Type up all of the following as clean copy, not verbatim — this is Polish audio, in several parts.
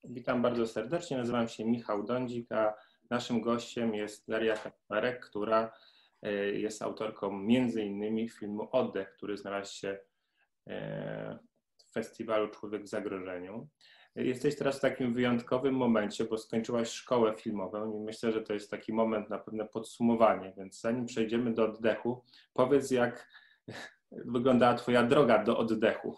Witam bardzo serdecznie, nazywam się Michał Dądzik, a naszym gościem jest Daria Kacperek, która jest autorką między innymi filmu Oddech, który znalazł się w festiwalu Człowiek w zagrożeniu. Jesteś teraz w takim wyjątkowym momencie, bo skończyłaś szkołę filmową i myślę, że to jest taki moment na pewne podsumowanie, więc zanim przejdziemy do oddechu, powiedz, jak wyglądała twoja droga do oddechu.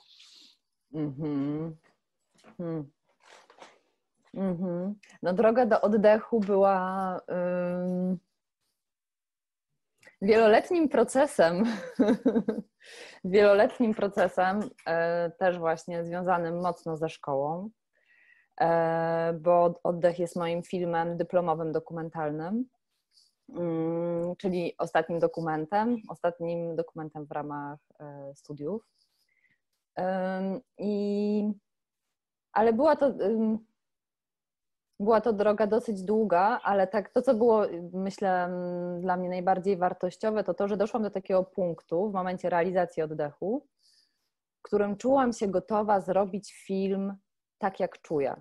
No, droga do oddechu była wieloletnim procesem, też właśnie związanym mocno ze szkołą, bo Oddech jest moim filmem dyplomowym dokumentalnym, czyli ostatnim dokumentem w ramach studiów. Ale była to droga dosyć długa, ale tak to, co było, myślę, dla mnie najbardziej wartościowe, to, że doszłam do takiego punktu w momencie realizacji Oddechu, w którym czułam się gotowa zrobić film tak, jak czuję.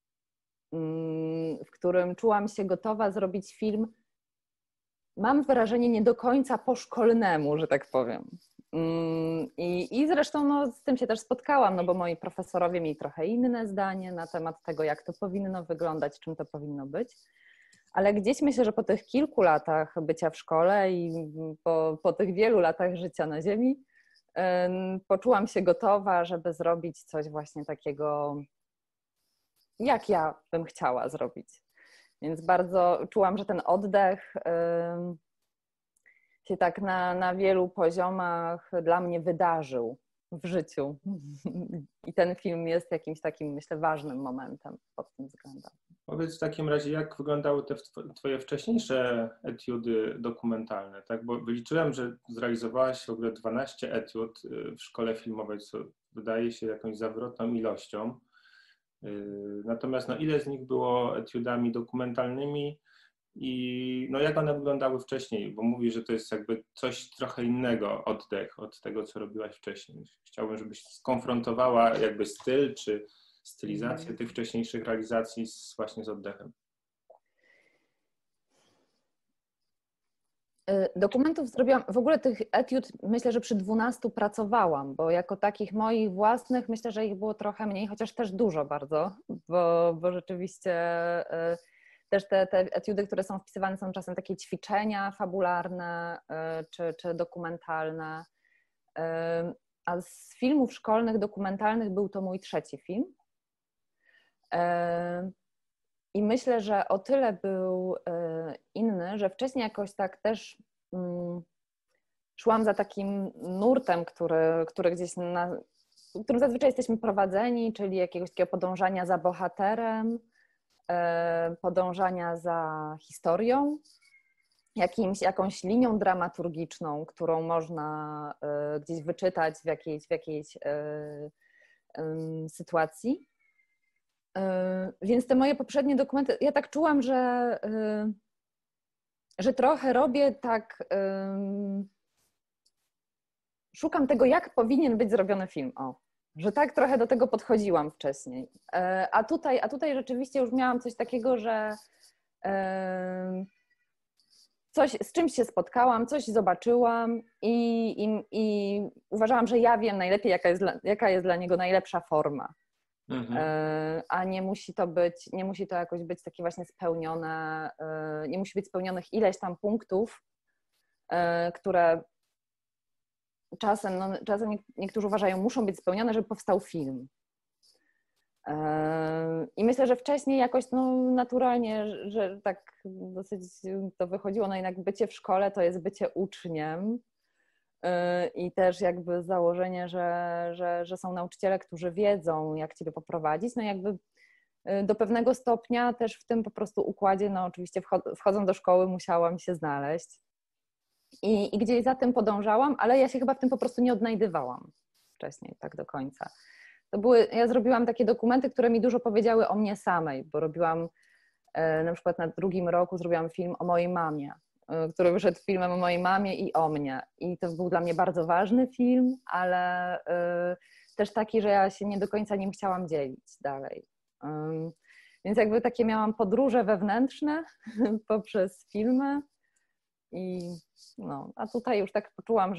W którym czułam się gotowa zrobić film, mam wrażenie, nie do końca po szkolnemu, że tak powiem. I zresztą no, z tym się też spotkałam, no bo moi profesorowie mieli trochę inne zdanie na temat tego, jak to powinno wyglądać, czym to powinno być. Ale gdzieś myślę, że po tych kilku latach bycia w szkole i po tych wielu latach życia na ziemi poczułam się gotowa, żeby zrobić coś właśnie takiego, jak ja bym chciała zrobić. Więc bardzo czułam, że ten oddech się tak na wielu poziomach dla mnie wydarzył w życiu. I ten film jest jakimś takim, myślę, ważnym momentem pod tym względem. Powiedz w takim razie, jak wyglądały te twoje wcześniejsze etiudy dokumentalne, tak? Bo wyliczyłem, że zrealizowałaś w ogóle 12 etiud w szkole filmowej, co wydaje się jakąś zawrotną ilością. Natomiast no, ile z nich było etiudami dokumentalnymi i no, jak one wyglądały wcześniej? Bo mówisz, że to jest jakby coś trochę innego, oddech od tego, co robiłaś wcześniej. Chciałbym, żebyś skonfrontowała jakby styl czy stylizację tych wcześniejszych realizacji właśnie z oddechem. Dokumentów zrobiłam, w ogóle tych etiud myślę, że przy 12 pracowałam, bo jako takich moich własnych myślę, że ich było trochę mniej, chociaż też dużo bardzo, bo rzeczywiście też te etiudy, które są wpisywane, są czasem takie ćwiczenia fabularne czy dokumentalne. A z filmów szkolnych, dokumentalnych był to mój trzeci film. I myślę, że o tyle był inny, że wcześniej jakoś tak też szłam za takim nurtem, który gdzieś którym zazwyczaj jesteśmy prowadzeni, czyli jakiegoś takiego podążania za bohaterem, podążania za historią, jakąś linią dramaturgiczną, którą można gdzieś wyczytać w jakiejś sytuacji. Więc te moje poprzednie dokumenty, ja tak czułam, że trochę robię tak, szukam tego, jak powinien być zrobiony film, że tak trochę do tego podchodziłam wcześniej. A tutaj rzeczywiście już miałam coś takiego, że z czymś się spotkałam, coś zobaczyłam i uważałam, że ja wiem najlepiej, jaka jest dla niego najlepsza forma. A nie musi to jakoś być takie właśnie spełnione, nie musi być spełnionych ileś tam punktów, które czasem niektórzy uważają, muszą być spełnione, żeby powstał film. I myślę, że wcześniej jakoś naturalnie, że tak dosyć to wychodziło, no jednak bycie w szkole to jest bycie uczniem. I też jakby założenie, że są nauczyciele, którzy wiedzą, jak ciebie poprowadzić, no jakby do pewnego stopnia też w tym po prostu układzie, no oczywiście wchodząc do szkoły musiałam się znaleźć i gdzieś za tym podążałam, ale ja się chyba w tym po prostu nie odnajdywałam wcześniej tak do końca. Ja zrobiłam takie dokumenty, które mi dużo powiedziały o mnie samej, bo robiłam na przykład na drugim roku zrobiłam film o mojej mamie, który wyszedł filmem o mojej mamie i o mnie. I to był dla mnie bardzo ważny film, ale też taki, że ja się nie do końca nim chciałam dzielić dalej. Więc jakby takie miałam podróże wewnętrzne poprzez filmy a tutaj już tak poczułam,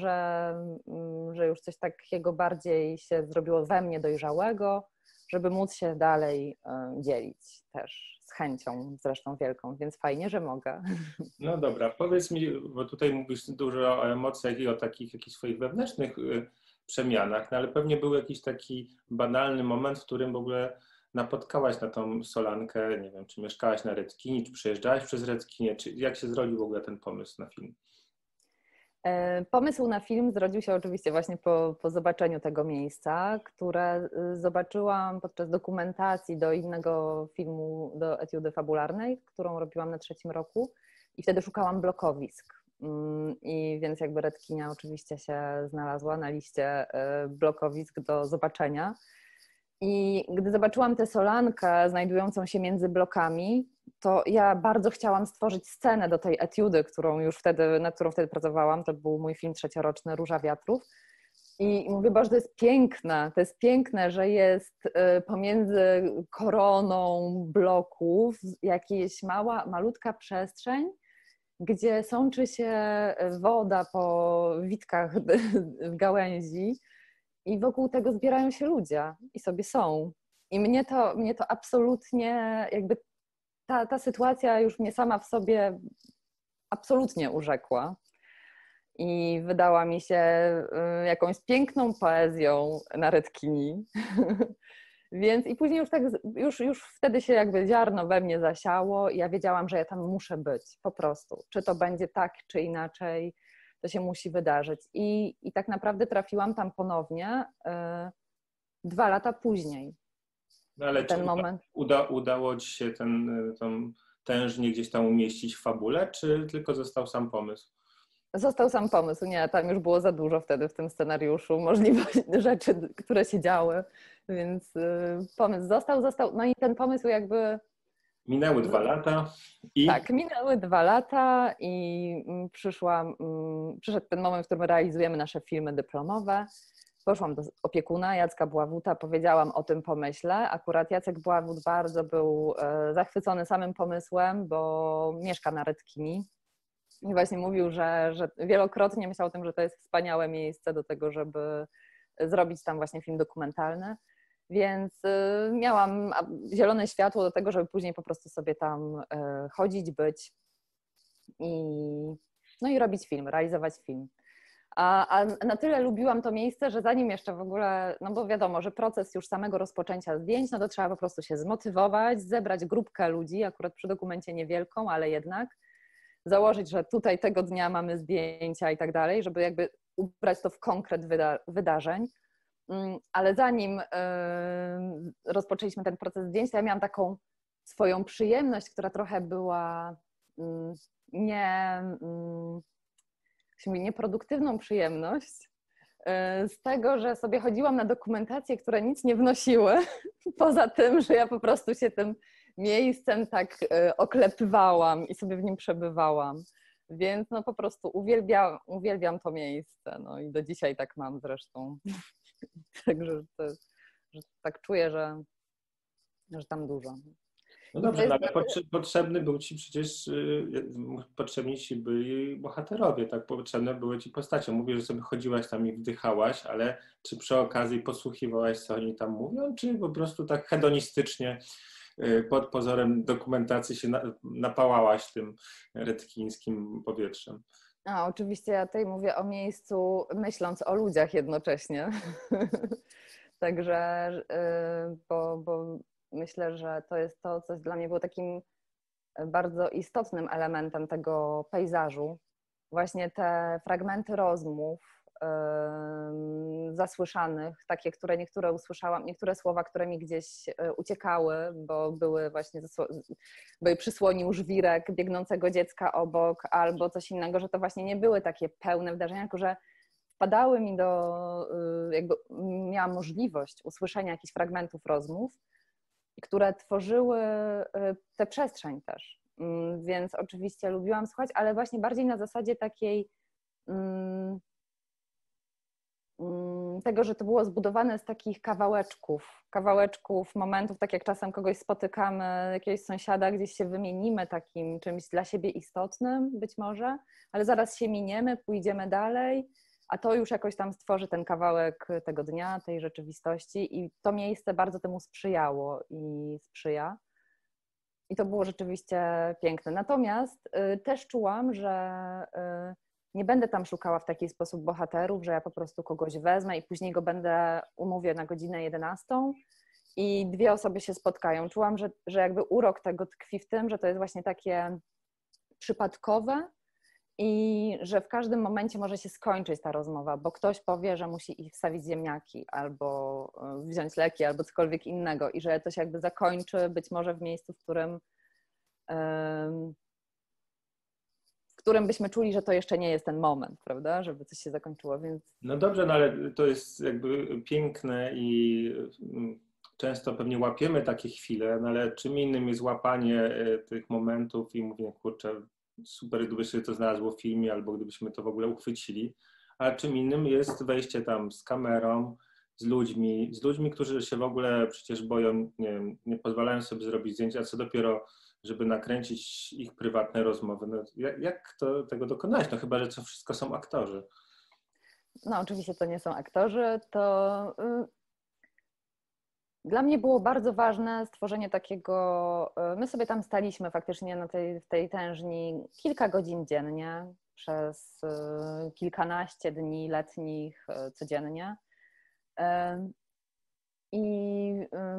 że już coś takiego bardziej się zrobiło we mnie dojrzałego, żeby móc się dalej dzielić też z chęcią zresztą wielką, więc fajnie, że mogę. No dobra, powiedz mi, bo tutaj mówisz dużo o emocjach i o takich jakichś swoich wewnętrznych przemianach, no ale pewnie był jakiś taki banalny moment, w którym w ogóle napotkałaś na tą Solankę, nie wiem, czy mieszkałaś na Redkini, czy przejeżdżałaś przez Redkinię, czy jak się zrodził w ogóle ten pomysł na film? Pomysł na film zrodził się oczywiście właśnie po zobaczeniu tego miejsca, które zobaczyłam podczas dokumentacji do innego filmu, do etiudy fabularnej, którą robiłam na 3. roku i wtedy szukałam blokowisk. I więc jakby Redkinia oczywiście się znalazła na liście blokowisk do zobaczenia. I gdy zobaczyłam tę Solankę znajdującą się między blokami, to ja bardzo chciałam stworzyć scenę do tej etiudy, nad którą wtedy pracowałam. To był mój film trzecioroczny Róża Wiatrów. I mówię, Boże, to jest piękne, że jest pomiędzy koroną bloków jakaś malutka przestrzeń, gdzie sączy się woda po witkach w gałęzi i wokół tego zbierają się ludzie i sobie są. I mnie to absolutnie jakby ta sytuacja już mnie sama w sobie absolutnie urzekła i wydała mi się jakąś piękną poezją na Redkini. Więc i później już wtedy się jakby ziarno we mnie zasiało i ja wiedziałam, że ja tam muszę być po prostu. Czy to będzie tak, czy inaczej, to się musi wydarzyć. I tak naprawdę trafiłam tam ponownie 2 lata później. No ale czy udało ci się tą tężnię gdzieś tam umieścić w fabule, czy tylko został sam pomysł? Został sam pomysł, nie, tam już było za dużo wtedy w tym scenariuszu możliwości, rzeczy, które się działy, więc pomysł został, no i ten pomysł jakby... Minęły 2 lata i... Tak, minęły 2 lata i przyszedł ten moment, w którym realizujemy nasze filmy dyplomowe. Poszłam do opiekuna Jacka Bławuta, powiedziałam o tym pomyśle. Akurat Jacek Bławut bardzo był zachwycony samym pomysłem, bo mieszka na Redkini. I właśnie mówił, że wielokrotnie myślał o tym, że to jest wspaniałe miejsce do tego, żeby zrobić tam właśnie film dokumentalny. Więc miałam zielone światło do tego, żeby później po prostu sobie tam chodzić, być i robić film, realizować film. A na tyle lubiłam to miejsce, że zanim jeszcze w ogóle, no bo wiadomo, że proces już samego rozpoczęcia zdjęć, no to trzeba po prostu się zmotywować, zebrać grupkę ludzi, akurat przy dokumencie niewielką, ale jednak, założyć, że tutaj tego dnia mamy zdjęcia i tak dalej, żeby jakby ubrać to w konkret wydarzeń. Ale zanim rozpoczęliśmy ten proces zdjęć, to ja miałam taką swoją przyjemność, która trochę była nieproduktywną przyjemność z tego, że sobie chodziłam na dokumentacje, które nic nie wnosiły, poza tym, że ja po prostu się tym miejscem tak oklepywałam i sobie w nim przebywałam. Więc no po prostu uwielbiam to miejsce. No i do dzisiaj tak mam zresztą. Także że tak czuję, że tam dużo. No dobrze, no ale potrzebny był ci przecież, potrzebni ci byli bohaterowie, tak? Potrzebne były ci postacie. Mówię, że sobie chodziłaś tam i wdychałaś, ale czy przy okazji podsłuchiwałaś, co oni tam mówią, czy po prostu tak hedonistycznie pod pozorem dokumentacji się napałałaś tym redkińskim powietrzem? Oczywiście ja tutaj mówię o miejscu, myśląc o ludziach jednocześnie. Także, bo myślę, że to jest to, co dla mnie było takim bardzo istotnym elementem tego pejzażu. Właśnie te fragmenty rozmów zasłyszanych, takie, które niektóre usłyszałam, niektóre słowa, które mi gdzieś uciekały, bo były właśnie przysłonił żwirek biegnącego dziecka obok albo coś innego, że to właśnie nie były takie pełne wydarzenia, tylko że wpadały mi jakby miałam możliwość usłyszenia jakichś fragmentów rozmów, które tworzyły tę przestrzeń też. Więc oczywiście lubiłam słuchać, ale właśnie bardziej na zasadzie takiej tego, że to było zbudowane z takich kawałeczków, momentów, tak jak czasem kogoś spotykamy, jakiegoś sąsiada, gdzieś się wymienimy takim czymś dla siebie istotnym być może, ale zaraz się miniemy, pójdziemy dalej, a to już jakoś tam stworzy ten kawałek tego dnia, tej rzeczywistości i to miejsce bardzo temu sprzyjało i sprzyja. I to było rzeczywiście piękne. Natomiast też czułam, że nie będę tam szukała w taki sposób bohaterów, że ja po prostu kogoś wezmę i później go umówię na godzinę 11 i dwie osoby się spotkają. Czułam, że jakby urok tego tkwi w tym, że to jest właśnie takie przypadkowe i że w każdym momencie może się skończyć ta rozmowa, bo ktoś powie, że musi ich wstawić ziemniaki albo wziąć leki albo cokolwiek innego i że to się jakby zakończy być może w miejscu, w którym byśmy czuli, że to jeszcze nie jest ten moment, prawda, żeby coś się zakończyło, więc... No dobrze, no ale to jest jakby piękne i często pewnie łapiemy takie chwile, no ale czym innym jest łapanie tych momentów i mówienie, kurczę, super, gdyby się to znalazło w filmie albo gdybyśmy to w ogóle uchwycili, a czym innym jest wejście tam z kamerą, z ludźmi, którzy się w ogóle przecież boją, nie pozwalają sobie zrobić zdjęcia, a co dopiero, żeby nakręcić ich prywatne rozmowy. No, jak tego dokonać? No chyba, że to wszystko są aktorzy. No oczywiście to nie są aktorzy, to dla mnie było bardzo ważne stworzenie takiego, my sobie tam staliśmy faktycznie w tej tężni kilka godzin dziennie, przez kilkanaście dni letnich codziennie i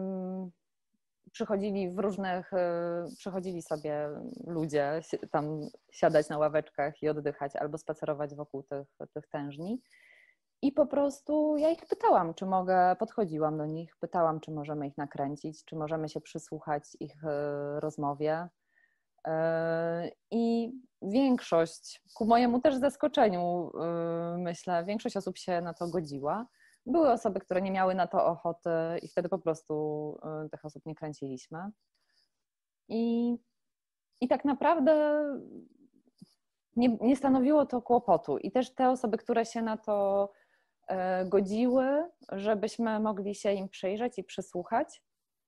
przychodzili sobie ludzie tam siadać na ławeczkach i oddychać albo spacerować wokół tych tężni. I po prostu ja ich pytałam, czy mogę, podchodziłam do nich, pytałam, czy możemy ich nakręcić, czy możemy się przysłuchać ich rozmowie. I większość, ku mojemu też zaskoczeniu, myślę, większość osób się na to godziła. Były osoby, które nie miały na to ochoty i wtedy po prostu tych osób nie kręciliśmy. I tak naprawdę nie stanowiło to kłopotu. I też te osoby, które się na to godziły, żebyśmy mogli się im przyjrzeć i przysłuchać,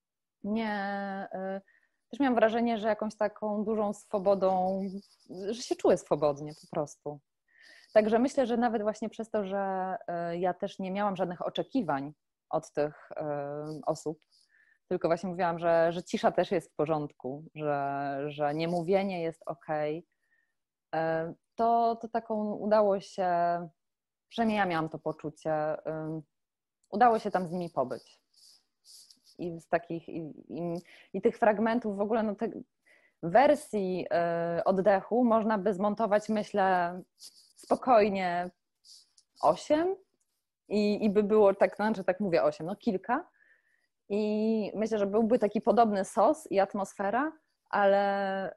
też miałam wrażenie, że jakąś taką dużą swobodą, że się czuły swobodnie po prostu. Także myślę, że nawet właśnie przez to, że ja też nie miałam żadnych oczekiwań od tych osób, tylko właśnie mówiłam, że cisza też jest w porządku, że niemówienie jest okej, to taką udało się, przynajmniej ja miałam to poczucie, udało się tam z nimi pobyć. I z takich i tych fragmentów w ogóle, no te wersji oddechu można by zmontować, myślę, spokojnie 8 i by było tak, znaczy tak mówię 8, no kilka. I myślę, że byłby taki podobny sos i atmosfera, ale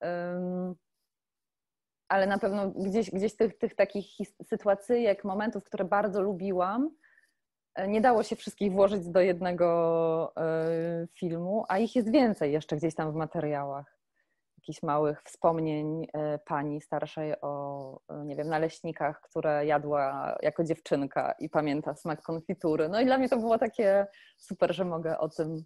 na pewno gdzieś tych takich sytuacyjek, momentów, które bardzo lubiłam, nie dało się wszystkich włożyć do jednego filmu, a ich jest więcej jeszcze gdzieś tam w materiałach. Jakichś małych wspomnień pani starszej o, nie wiem, naleśnikach, które jadła jako dziewczynka i pamięta smak konfitury. No i dla mnie to było takie super, że mogę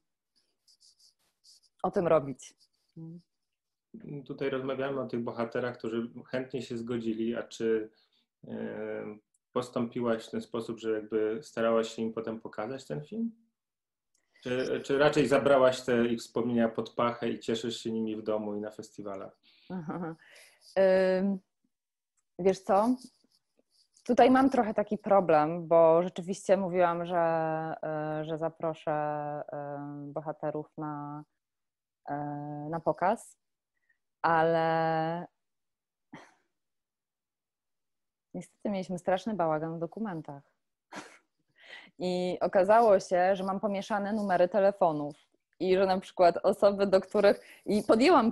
o tym robić. Tutaj rozmawiamy o tych bohaterach, którzy chętnie się zgodzili, a czy postąpiłaś w ten sposób, że jakby starałaś się im potem pokazać ten film? Czy raczej zabrałaś te ich wspomnienia pod pachę i cieszysz się nimi w domu i na festiwalach? Wiesz co? Tutaj mam trochę taki problem, bo rzeczywiście mówiłam, że zaproszę bohaterów na pokaz, ale niestety mieliśmy straszny bałagan w dokumentach. I okazało się, że mam pomieszane numery telefonów i że na przykład osoby, do których... I podjęłam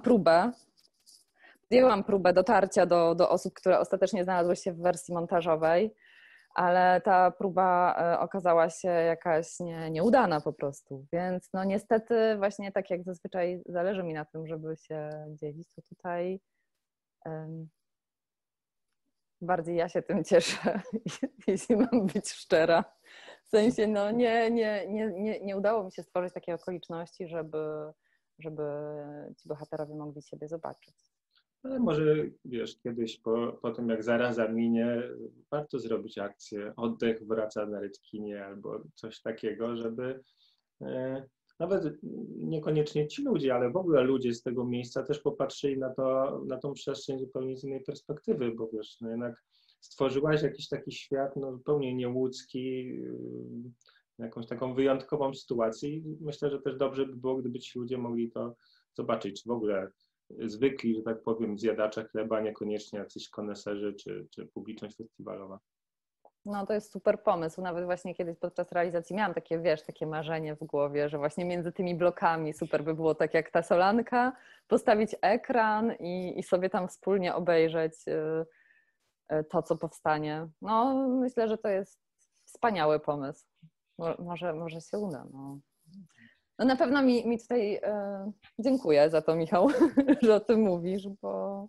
próbę dotarcia do osób, które ostatecznie znalazły się w wersji montażowej, ale ta próba okazała się jakaś nieudana po prostu. Więc no niestety właśnie tak jak zazwyczaj zależy mi na tym, żeby się dzielić, to tutaj bardziej ja się tym cieszę, jeśli mam być szczera. W sensie, no nie udało mi się stworzyć takiej okoliczności, żeby ci bohaterowie mogli siebie zobaczyć. Ale może, wiesz, kiedyś po tym, jak zaraza minie, warto zrobić akcję oddech wraca na Redkinie albo coś takiego, żeby nawet niekoniecznie ci ludzie, ale w ogóle ludzie z tego miejsca też popatrzyli na tą przestrzeń zupełnie z innej perspektywy, bo wiesz, no jednak stworzyłaś jakiś taki świat no, zupełnie nieludzki, jakąś taką wyjątkową sytuację i myślę, że też dobrze by było, gdyby ci ludzie mogli to zobaczyć, czy w ogóle zwykli, że tak powiem, zjadacze chleba, niekoniecznie jacyś koneserzy czy publiczność festiwalowa. No to jest super pomysł. Nawet właśnie kiedyś podczas realizacji miałam takie, wiesz, takie marzenie w głowie, że właśnie między tymi blokami super by było tak jak ta Solanka, postawić ekran i sobie tam wspólnie obejrzeć to, co powstanie. No myślę, że to jest wspaniały pomysł. Może się uda. No na pewno mi tutaj dziękuję za to, Michał, że o tym mówisz, bo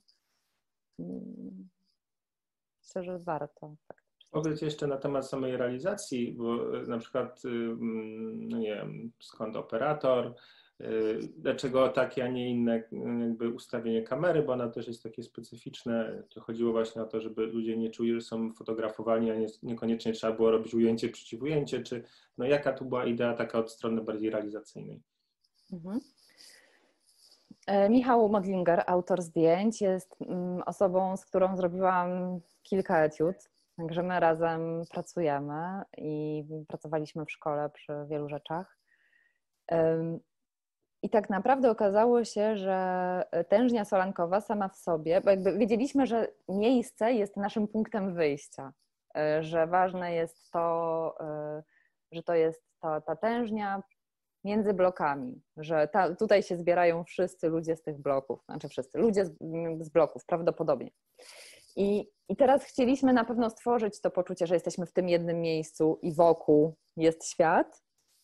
myślę, że warto. Tak. Powiedz jeszcze na temat samej realizacji, bo na przykład, no nie wiem, skąd operator, dlaczego takie, a nie inne jakby ustawienie kamery, bo ona też jest takie specyficzne. To chodziło właśnie o to, żeby ludzie nie czuli, że są fotografowani, a niekoniecznie trzeba było robić ujęcie przeciw ujęcie, czy no jaka tu była idea taka od strony bardziej realizacyjnej? Mhm. Michał Modlinger, autor zdjęć, jest osobą, z którą zrobiłam kilka etiud. Także my razem pracujemy i pracowaliśmy w szkole przy wielu rzeczach. I tak naprawdę okazało się, że tężnia solankowa sama w sobie, bo jakby wiedzieliśmy, że miejsce jest naszym punktem wyjścia, że ważne jest to, że to jest ta tężnia między blokami, że tutaj się zbierają wszyscy ludzie z tych bloków, znaczy wszyscy, ludzie z bloków prawdopodobnie. I teraz chcieliśmy na pewno stworzyć to poczucie, że jesteśmy w tym jednym miejscu i wokół jest świat.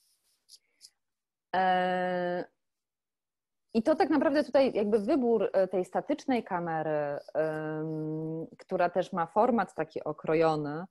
I to tak naprawdę tutaj jakby wybór tej statycznej kamery, która też ma format taki okrojony,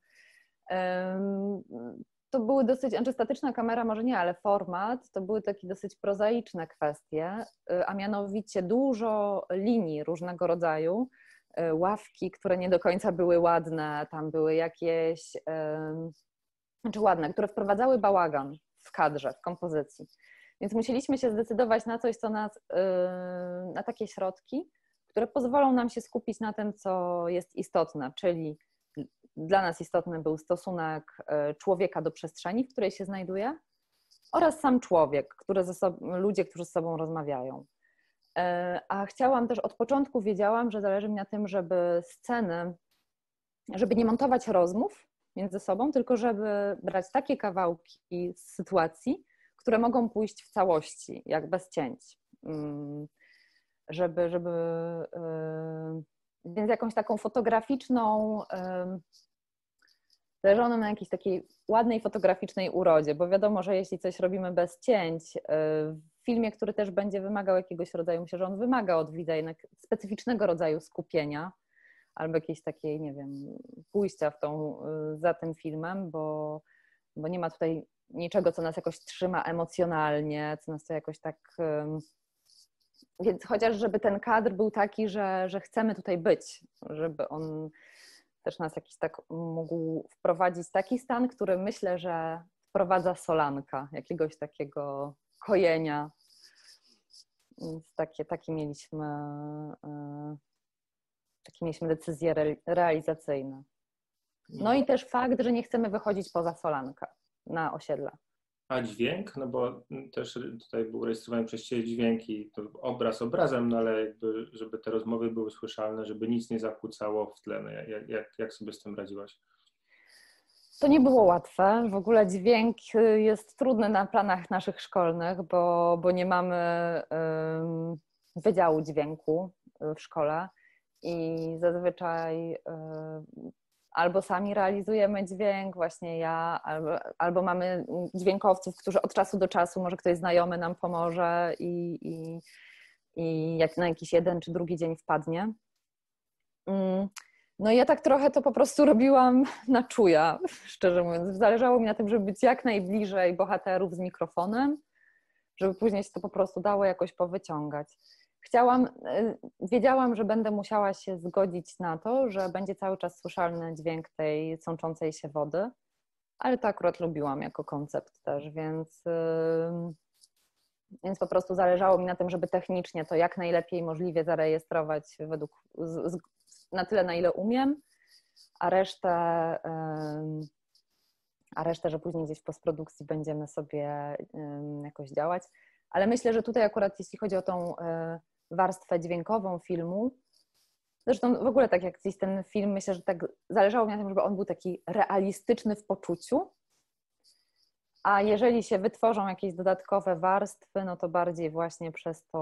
to były dosyć, znaczy statyczna kamera może nie, ale format to były takie dosyć prozaiczne kwestie, a mianowicie dużo linii różnego rodzaju, ławki, które nie do końca były ładne, tam były jakieś, znaczy ładne, które wprowadzały bałagan w kadrze, w kompozycji. Więc musieliśmy się zdecydować na coś, co na takie środki, które pozwolą nam się skupić na tym, co jest istotne, czyli dla nas istotny był stosunek człowieka do przestrzeni, w której się znajduje, oraz sam człowiek, ludzie, którzy z sobą rozmawiają. A chciałam też, od początku wiedziałam, że zależy mi na tym, żeby sceny, żeby nie montować rozmów między sobą, tylko żeby brać takie kawałki z sytuacji, które mogą pójść w całości, jak bez cięć. Więc jakąś taką fotograficzną, zależy ono na jakiejś takiej ładnej fotograficznej urodzie, bo wiadomo, że jeśli coś robimy bez cięć, w filmie, który też będzie wymagał jakiegoś rodzaju, myślę, że on wymaga od widza jednak specyficznego rodzaju skupienia albo jakiejś takiej, nie wiem, pójścia za tym filmem, bo nie ma tutaj niczego, co nas jakoś trzyma emocjonalnie, co nas to jakoś tak... Więc chociaż żeby ten kadr był taki, że chcemy tutaj być, żeby on też nas jakiś tak mógł wprowadzić taki stan, który myślę, że wprowadza Solanka, jakiegoś takiego kojenia. Więc takie mieliśmy decyzje realizacyjne. No i też fakt, że nie chcemy wychodzić poza Solankę na osiedla. A dźwięk? No bo też tutaj był rejestrowany przez Ciebie dźwięk i to obraz obrazem, no ale jakby, żeby te rozmowy były słyszalne, żeby nic nie zakłócało w tle. No jak sobie z tym radziłaś? To nie było łatwe. W ogóle dźwięk jest trudny na planach naszych szkolnych, bo nie mamy wydziału dźwięku w szkole i zazwyczaj albo sami realizujemy dźwięk, właśnie ja, albo mamy dźwiękowców, którzy od czasu do czasu, może ktoś znajomy nam pomoże i jak na jakiś jeden czy drugi dzień wpadnie. No ja tak trochę to po prostu robiłam na czuja, szczerze mówiąc. Zależało mi na tym, żeby być jak najbliżej bohaterów z mikrofonem, żeby później się to po prostu dało jakoś powyciągać. Wiedziałam, że będę musiała się zgodzić na to, że będzie cały czas słyszalny dźwięk tej sączącej się wody, ale to akurat lubiłam jako koncept też, więc po prostu zależało mi na tym, żeby technicznie to jak najlepiej możliwie zarejestrować na tyle, na ile umiem, a resztę, że później gdzieś w postprodukcji będziemy sobie jakoś działać. Ale myślę, że tutaj akurat jeśli chodzi o tą warstwę dźwiękową filmu, zresztą w ogóle tak jak gdzieś ten film, myślę, że tak zależało mi na tym, żeby on był taki realistyczny w poczuciu, a jeżeli się wytworzą jakieś dodatkowe warstwy, no to bardziej właśnie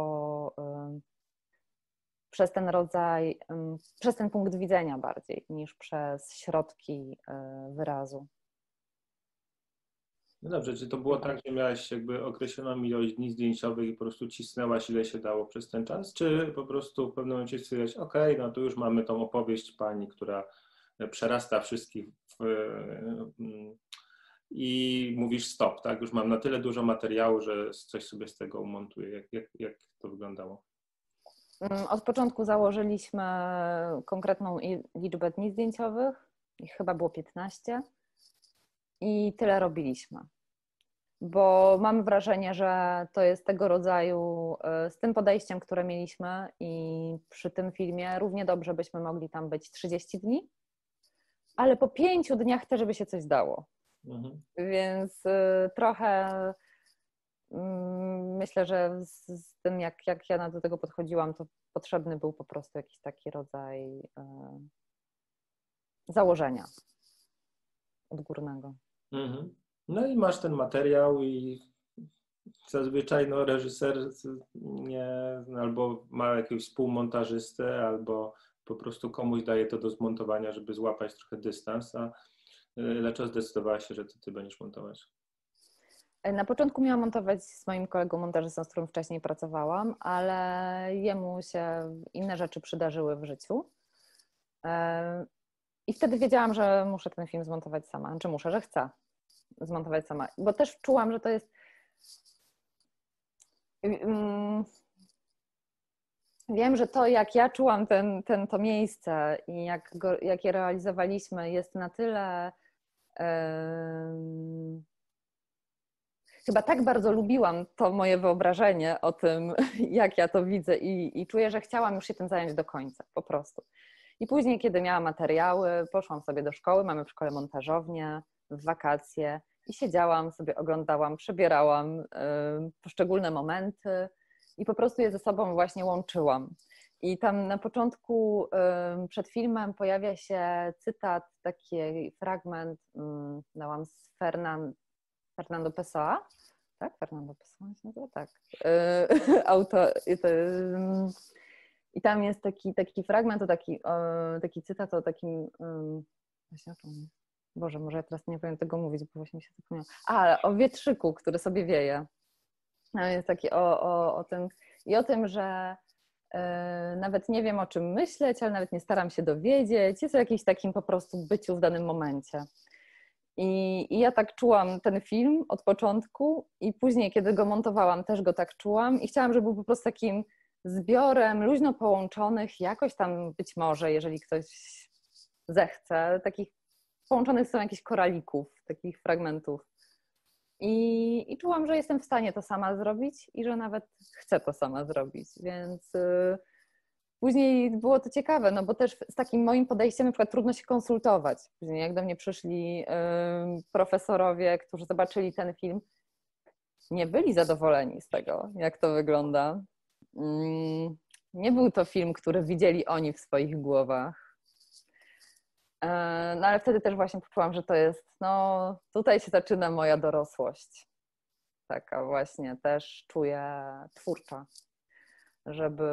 przez ten rodzaj, przez ten punkt widzenia bardziej niż przez środki wyrazu. No dobrze, czy to było tak, że miałaś jakby określoną ilość dni zdjęciowych i po prostu cisnęłaś ile się dało przez ten czas, czy po prostu w pewnym momencie stwierdziłaś, okej, no to już mamy tą opowieść pani, która przerasta wszystkich i mówisz stop, tak? Już mam na tyle dużo materiału, że coś sobie z tego umontuję. Jak to wyglądało? Od początku założyliśmy konkretną liczbę dni zdjęciowych, ich chyba było 15 i tyle robiliśmy. Bo mam wrażenie, że to jest tego rodzaju, z tym podejściem, które mieliśmy i przy tym filmie równie dobrze byśmy mogli tam być 30 dni, ale po 5 dniach też by się coś dało. Mhm. Więc trochę myślę, że z tym jak ja do tego podchodziłam, to potrzebny był po prostu jakiś taki rodzaj założenia odgórnego. Mhm. No i masz ten materiał i zazwyczaj no, reżyser nie, albo ma jakiegoś współmontażystę, albo po prostu komuś daje to do zmontowania, żeby złapać trochę dystans. A dlaczego zdecydowałaś się, że to ty będziesz montować? Na początku miałam montować z moim kolegą montażystą, z którym wcześniej pracowałam, ale jemu się inne rzeczy przydarzyły w życiu. I wtedy wiedziałam, że muszę ten film zmontować sama. Że chcę zmontować sama. Bo też czułam, że to jest... Wiem, że to, jak ja czułam to miejsce i jak je realizowaliśmy, jest na tyle... Chyba tak bardzo lubiłam to moje wyobrażenie o tym, jak ja to widzę i czuję, że chciałam już się tym zająć do końca, po prostu. I później, kiedy miałam materiały, poszłam sobie do szkoły, mamy w szkole montażownię, w wakacje i siedziałam, sobie oglądałam, przebierałam poszczególne momenty i po prostu je ze sobą właśnie łączyłam. I tam na początku przed filmem pojawia się cytat, taki fragment, dałam z Fernando Pessoa, tak? Fernando Pessoa się nazywa? Tak. I tam jest taki fragment, taki cytat o takim, właśnie Boże, może ja teraz nie powiem tego mówić, bo właśnie mi się zapomniałam. O wietrzyku, który sobie wieje. Jest taki o tym i o tym, że nawet nie wiem, o czym myśleć, ale nawet nie staram się dowiedzieć. Jest o jakimś takim po prostu byciu w danym momencie. I ja tak czułam ten film od początku i później, kiedy go montowałam, też go tak czułam i chciałam, żeby był po prostu takim zbiorem luźno połączonych, jakoś tam być może, jeżeli ktoś zechce, takich połączonych są jakichś koralików, takich fragmentów. I czułam, że jestem w stanie to sama zrobić i że nawet chcę to sama zrobić, więc później było to ciekawe, no bo też z takim moim podejściem na przykład trudno się konsultować. Później jak do mnie przyszli profesorowie, którzy zobaczyli ten film, nie byli zadowoleni z tego, jak to wygląda. Nie był to film, który widzieli oni w swoich głowach. No ale wtedy też właśnie poczułam, że to jest, no tutaj się zaczyna moja dorosłość. Taka właśnie też czuję twórcza. Żeby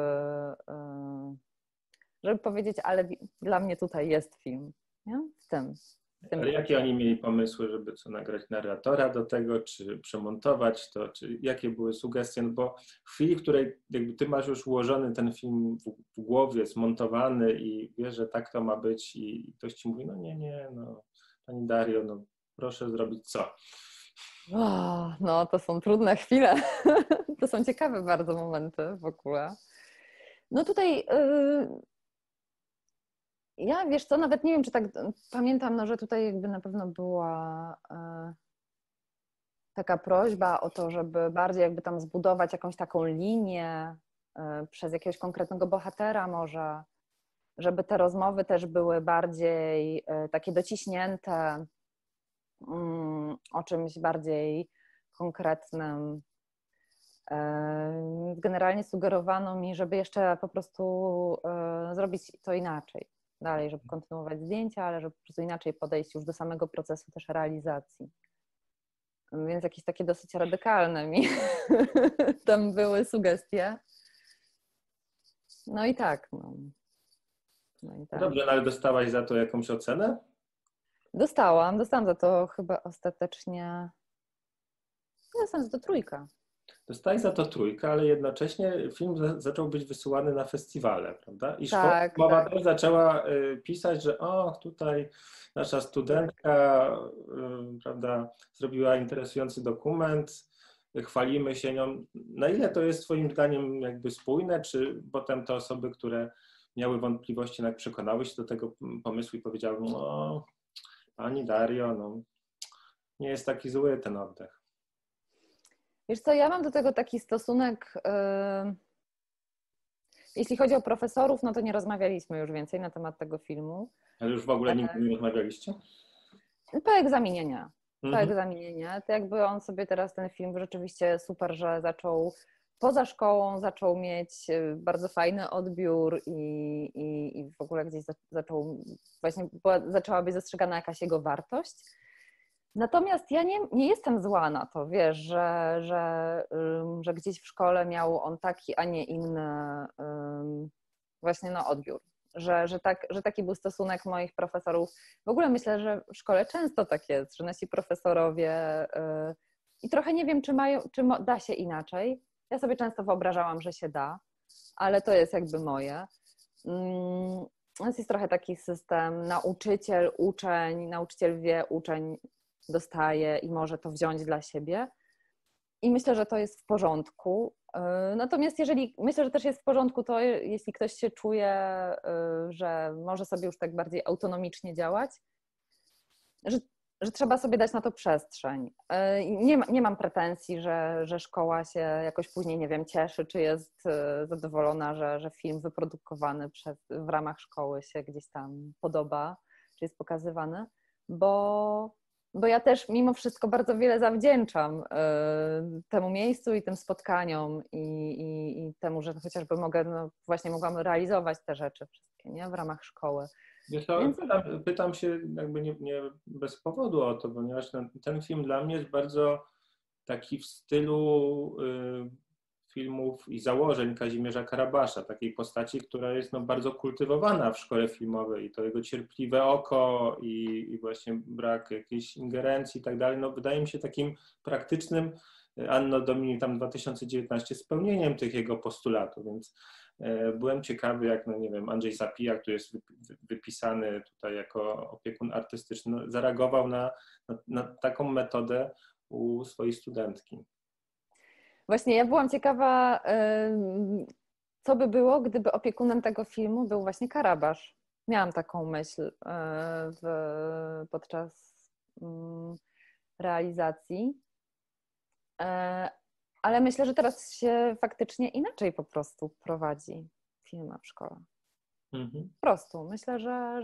powiedzieć, ale dla mnie tutaj jest film, nie? W tym. Ale jakie oni mieli pomysły, żeby co nagrać narratora do tego, czy przemontować to, czy jakie były sugestie? No bo w chwili, w której jakby ty masz już ułożony ten film w głowie, zmontowany i wiesz, że tak to ma być i ktoś ci mówi, no nie, no pani Dario, no proszę zrobić co? O, no to są trudne chwile. To są ciekawe bardzo momenty w ogóle. No tutaj ja, wiesz co, nawet nie wiem, czy tak pamiętam, no, że tutaj jakby na pewno była taka prośba o to, żeby bardziej jakby tam zbudować jakąś taką linię przez jakiegoś konkretnego bohatera może, żeby te rozmowy też były bardziej takie dociśnięte o czymś bardziej konkretnym. Generalnie sugerowano mi, żeby jeszcze po prostu zrobić to inaczej. Dalej, żeby kontynuować zdjęcia, ale żeby po prostu inaczej podejść już do samego procesu też realizacji. Więc jakieś takie dosyć radykalne mi tam były sugestie. No i tak. No i tak. Dobrze, no ale dostałaś za to jakąś ocenę? Dostałam za to chyba ostatecznie. Dostałam za to 3. Dostałaś za to 3, ale jednocześnie film zaczął być wysyłany na festiwale, prawda? I szkoła Tak, filmowa tak. też zaczęła pisać, że tutaj nasza studentka, prawda, zrobiła interesujący dokument, chwalimy się nią. Na ile to jest twoim zdaniem jakby spójne, czy potem te osoby, które miały wątpliwości, jednak przekonały się do tego pomysłu i powiedziały, no pani Dario, no nie jest taki zły ten oddech. Wiesz co, ja mam do tego taki stosunek, jeśli chodzi o profesorów, no to nie rozmawialiśmy już więcej na temat tego filmu. Ale już w ogóle nigdy nie rozmawialiście? Po egzaminie nie. Po Mhm. egzaminie nie. To jakby on sobie teraz ten film rzeczywiście super, że zaczął poza szkołą, zaczął mieć bardzo fajny odbiór i w ogóle gdzieś zaczął, właśnie zaczęła być dostrzegana jakaś jego wartość. Natomiast ja nie jestem zła na to, wiesz, że gdzieś w szkole miał on taki, a nie inny właśnie odbiór. Że taki był stosunek moich profesorów. W ogóle myślę, że w szkole często tak jest, że nasi profesorowie i trochę nie wiem, czy da się inaczej. Ja sobie często wyobrażałam, że się da, ale to jest jakby moje. U nas jest trochę taki system nauczyciel, uczeń, nauczyciel wie, uczeń dostaje i może to wziąć dla siebie. I myślę, że to jest w porządku. Natomiast myślę, że też jest w porządku to, jeśli ktoś się czuje, że może sobie już tak bardziej autonomicznie działać, że trzeba sobie dać na to przestrzeń. Nie mam pretensji, że szkoła się jakoś później, nie wiem, cieszy, czy jest zadowolona, że film wyprodukowany w ramach szkoły się gdzieś tam podoba, czy jest pokazywany, bo ja też mimo wszystko bardzo wiele zawdzięczam temu miejscu i tym spotkaniom i temu, że chociażby mogłam realizować te rzeczy wszystkie, nie, w ramach szkoły. Wiesz co, pytam się jakby nie bez powodu o to, ponieważ ten film dla mnie jest bardzo taki w stylu filmów i założeń Kazimierza Karabasza, takiej postaci, która jest bardzo kultywowana w szkole filmowej i to jego cierpliwe oko i właśnie brak jakiejś ingerencji i tak dalej, wydaje mi się takim praktycznym Anno Domini tam 2019 spełnieniem tych jego postulatów, więc byłem ciekawy, jak, nie wiem, Andrzej Sapija, który jest wypisany tutaj jako opiekun artystyczny, zareagował na taką metodę u swojej studentki. Właśnie ja byłam ciekawa, co by było, gdyby opiekunem tego filmu był właśnie Karabasz. Miałam taką myśl podczas realizacji. Ale myślę, że teraz się faktycznie inaczej po prostu prowadzi filmy w szkole. Mhm. Po prostu. Myślę,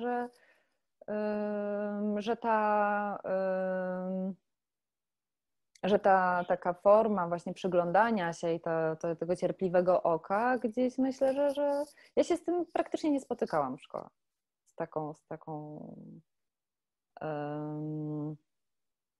że ta taka forma właśnie przyglądania się i tego cierpliwego oka gdzieś myślę, że ja się z tym praktycznie nie spotykałam w szkole.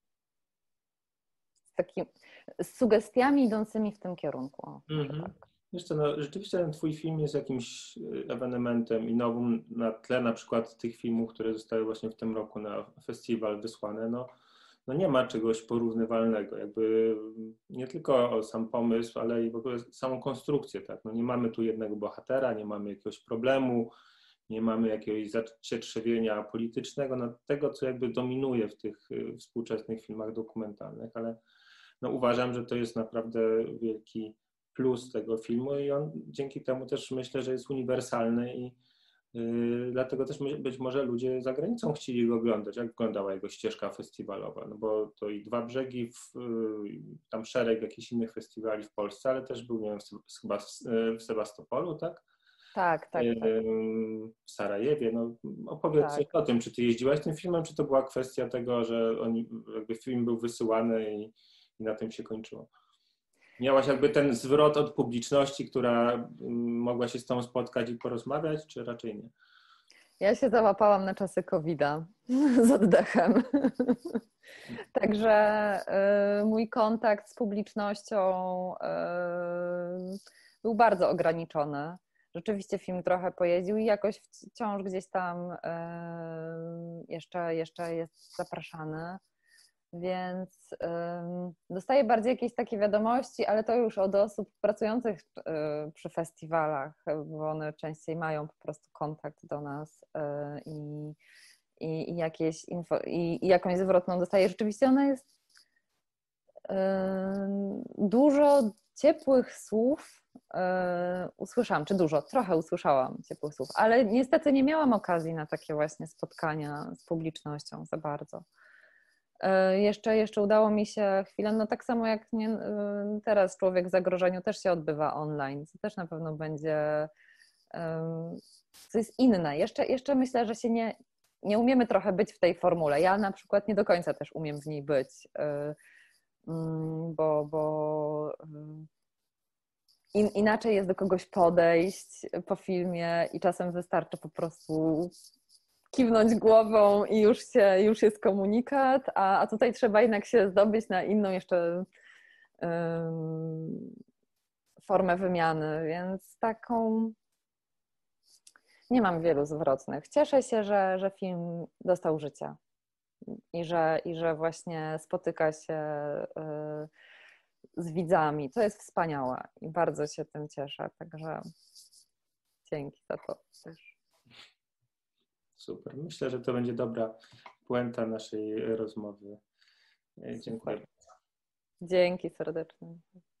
Z sugestiami idącymi w tym kierunku. O, może tak. Wiesz co, no, rzeczywiście ten twój film jest jakimś ewenementem i nowym na tle na przykład tych filmów, które zostały właśnie w tym roku na festiwal wysłane. No nie ma czegoś porównywalnego, jakby nie tylko o sam pomysł, ale i w ogóle samą konstrukcję, tak? No nie mamy tu jednego bohatera, nie mamy jakiegoś problemu, nie mamy jakiegoś zacietrzewienia politycznego, no tego, co jakby dominuje w tych współczesnych filmach dokumentalnych, ale no uważam, że to jest naprawdę wielki plus tego filmu i on dzięki temu też myślę, że jest uniwersalny i dlatego też być może ludzie za granicą chcieli go oglądać, jak wyglądała jego ścieżka festiwalowa, no bo to i Dwa Brzegi, tam szereg jakichś innych festiwali w Polsce, ale też był, nie wiem, chyba w Sewastopolu, tak? Tak, tak, tak, W Sarajewie. No, opowiedz coś tak. o tym, czy ty jeździłaś tym filmem, czy to była kwestia tego, że jakby film był wysyłany i na tym się kończyło? Miałaś jakby ten zwrot od publiczności, która mogła się z tą spotkać i porozmawiać, czy raczej nie? Ja się załapałam na czasy COVID-a z oddechem. Także mój kontakt z publicznością był bardzo ograniczony. Rzeczywiście film trochę pojeździł i jakoś wciąż gdzieś tam jeszcze jest zapraszany. Więc dostaję bardziej jakieś takie wiadomości, ale to już od osób pracujących przy festiwalach, bo one częściej mają po prostu kontakt do nas i jakieś i jakąś zwrotną dostaję. Rzeczywiście ona jest dużo ciepłych słów usłyszałam, czy dużo, trochę usłyszałam ciepłych słów, ale niestety nie miałam okazji na takie właśnie spotkania z publicznością za bardzo. Jeszcze udało mi się chwilę, no tak samo jak teraz Człowiek w zagrożeniu też się odbywa online, co też na pewno będzie, co jest inne. Jeszcze myślę, że się nie umiemy trochę być w tej formule. Ja na przykład nie do końca też umiem w niej być, bo inaczej jest do kogoś podejść po filmie i czasem wystarczy po prostu kiwnąć głową i już jest komunikat, a tutaj trzeba jednak się zdobyć na inną jeszcze formę wymiany, więc taką nie mam wielu zwrotnych. Cieszę się, że film dostał życie i że właśnie spotyka się z widzami. To jest wspaniałe i bardzo się tym cieszę, także dzięki za to też. Super. Myślę, że to będzie dobra puenta naszej rozmowy. Dziękuję. Dzięki serdecznie.